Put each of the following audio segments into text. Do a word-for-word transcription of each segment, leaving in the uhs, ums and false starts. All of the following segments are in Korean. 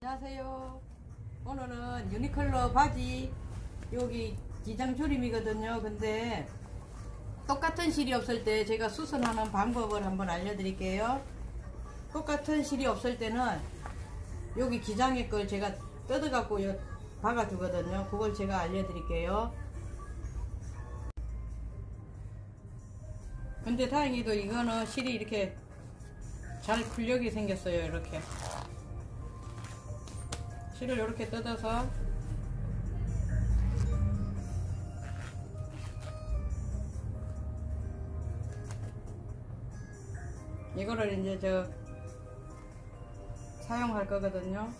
안녕하세요. 오늘은 유니클로 바지 여기 기장 조림이거든요. 근데 똑같은 실이 없을 때 제가 수선하는 방법을 한번 알려드릴게요. 똑같은 실이 없을 때는 여기 기장의 걸 제가 뜯어갖고 박아주거든요. 그걸 제가 알려드릴게요. 근데 다행히도 이거는 실이 이렇게 잘 풀려게 생겼어요. 이렇게 실을 이렇게 뜯어서 이거를 이제 저 사용할 거거든요.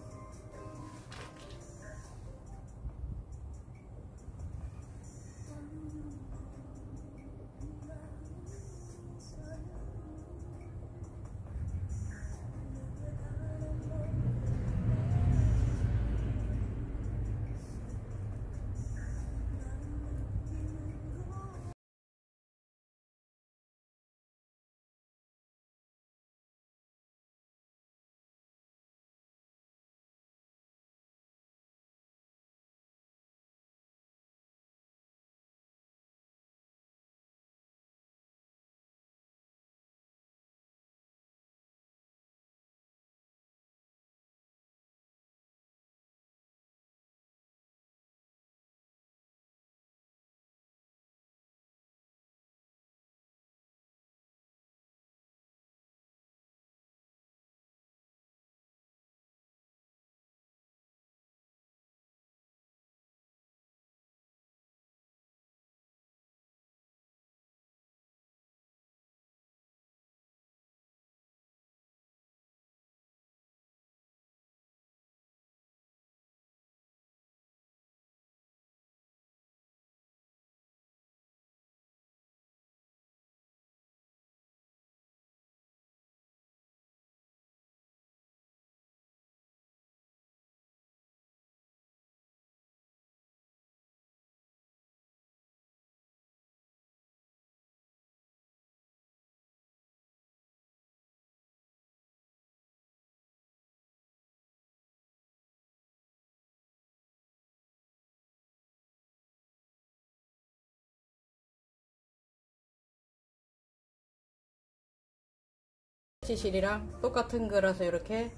실이랑 똑같은 거라서 이렇게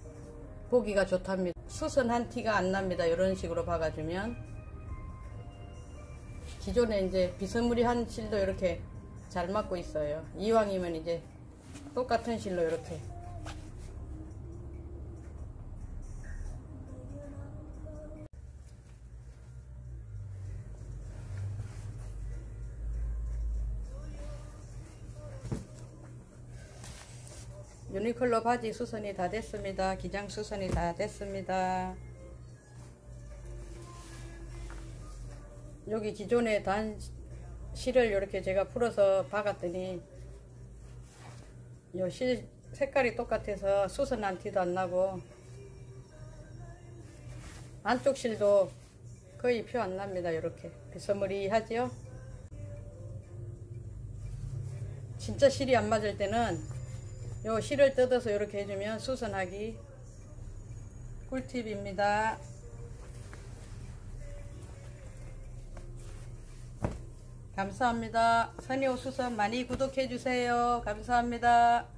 보기가 좋답니다. 수선한 티가 안 납니다. 이런 식으로 박아주면 기존에 이제 비스무리한 실도 이렇게 잘 맞고 있어요. 이왕이면 이제 똑같은 실로 이렇게 유니클로 바지 수선이 다 됐습니다. 기장 수선이 다 됐습니다. 여기 기존에 단 실을 이렇게 제가 풀어서 박았더니 요 실 색깔이 똑같아서 수선한 티도 안 나고 안쪽 실도 거의 표 안 납니다. 이렇게 비스무리하지요. 진짜 실이 안 맞을 때는 요 실을 뜯어서 이렇게 해주면 수선하기 꿀팁입니다. 감사합니다. 선의호 수선 많이 구독해주세요. 감사합니다.